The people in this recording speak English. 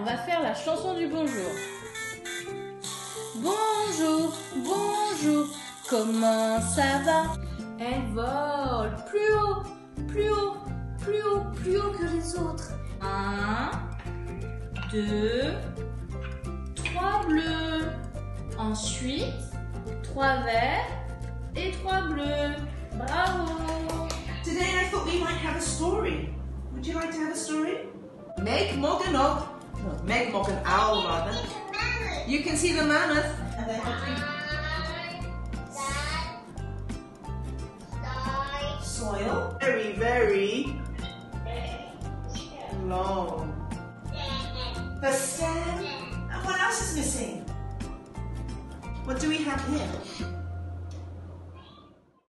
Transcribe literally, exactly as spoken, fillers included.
va faire la chanson du bonjour. Bonjour, bonjour, comment ça va? Elle vole plus haut, plus haut, plus haut, plus haut que les autres. Un, deux, trois bleus. Ensuite, trois verts et trois bleus. Bravo! Today I thought we might have a story. Would you like to have a story? Make Morgan up. No, make Morgan owl rather. You can see the mammoth. And then soil. Very, very long. The stem. And what else is missing? What do we have here?